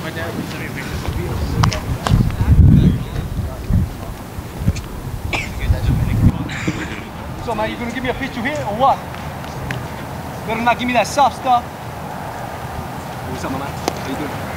So man, you gonna give me a pitch to hit or what? Better not give me that soft stuff. What's up, my man? How you doing?